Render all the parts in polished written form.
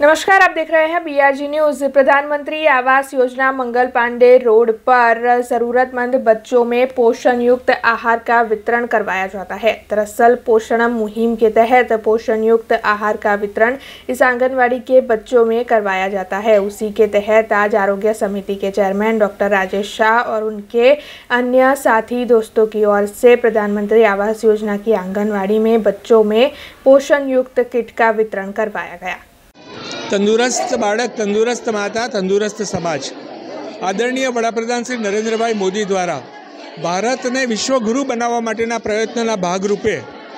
नमस्कार, आप देख रहे हैं बीआरजी न्यूज। प्रधानमंत्री आवास योजना मंगल पांडे रोड पर जरूरतमंद बच्चों में पोषण युक्त आहार का वितरण करवाया जाता है। दरअसल पोषण मुहिम के तहत पोषण युक्त आहार का वितरण इस आंगनवाड़ी के बच्चों में करवाया जाता है। उसी के तहत आज आरोग्य समिति के चेयरमैन डॉक्टर राजेश शाह और उनके अन्य साथी दोस्तों की ओर से प्रधानमंत्री आवास योजना की आंगनवाड़ी में बच्चों में पोषण युक्त किट का वितरण करवाया गया। तंदुरस्त बाळक, तंदुरस्त माता, तंदुरस्त समाज। आदरणीय वडाप्रधान श्री नरेन्द्रभाई मोदी द्वारा भारतने विश्वगुरु बनाववा माटेना प्रयत्नोना भागरूपे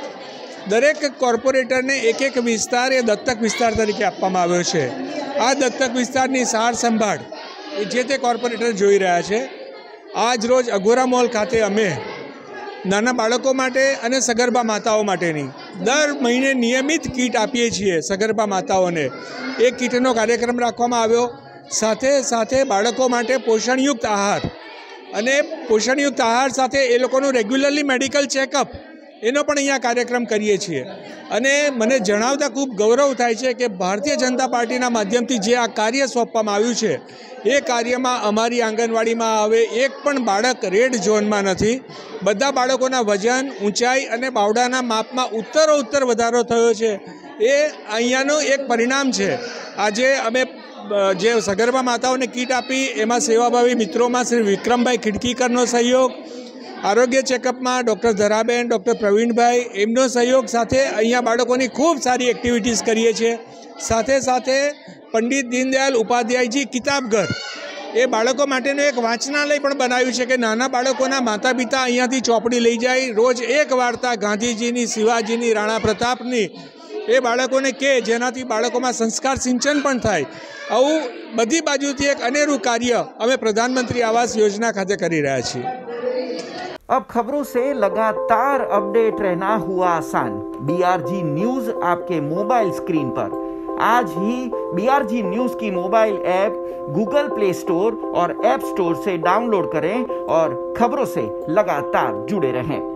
दरेक कॉर्पोरेटरने एक विस्तार ए दत्तक विस्तार तरीके आपवामां आव्यो छे। आ दत्तक विस्तारनी सार संभाळ जे ते कॉर्पोरेटर जोई रह्या छे। आज रोज अघोरा मॉल खाते अमे नाना बाळको माटे अने सगर्भा माताओ माटेनी दर महीने नियमित किट आपीए छीए। सगर्भा माताओने एक किटनो कार्यक्रम राखवामां आव्यो। साथे साथे बाळको माटे पोषणयुक्त आहार अने पोषणयुक्त आहार साथे ए लोकोनुं रेग्युलरली मेडिकल चेकअप एनो पण अहींया कार्यक्रम करीए छीए। अने मने जणावता खूब गौरव थाय छे के भारतीय जनता पार्टीना माध्यमथी जे आ कार्य सोंपवामां आव्युं छे ए कार्यमां अमारी आंगणवाड़ीमां हवे एक पण बाळक रेड झोनमां नथी। बधा बाळकोना वजन, ऊंचाई अने बावडाना मापमां उत्तरोत्तर वधारो थयो छे। ए अहींयानुं एक परिणाम छे। आजे अमे जे सगर्भा माताओने किट आपी एमां सेवाभावी मित्रोमां श्री विक्रमभाई खिड़कीकरनो सहयोग, आरोग्य चेकअप में डॉक्टर धराबेन, डॉक्टर प्रवीणभाई एमनो सहयोग साथे अहींया बाळकोनी खूब सारी एक्टिविटीज करीए छे। साथे साथे पंडित दीनदयाल उपाध्यायजी किताबघर ए बाळको माटेनुं एक वाचनालय पण बनाव्युं छे के नाना बाळकोना माता पिता अहींयाथी चोपड़ी लई जाय, रोज एक वार्ता गांधीजीनी, शिवाजीनी, राणा प्रतापनी ए बाळकोने के जेनाथी बाळकोमां संस्कार सिंचन पण थाय। आवुं बधी बाजुथी एक अनेरुं कार्य अमे प्रधानमंत्री आवास योजना खाते करी रह्या छीए। अब खबरों से लगातार अपडेट रहना हुआ आसान। बीआरजी न्यूज आपके मोबाइल स्क्रीन पर। आज ही बीआरजी न्यूज की mobile app Google play store और ऐप स्टोर से डाउनलोड करें और खबरों से लगातार जुड़े रहें।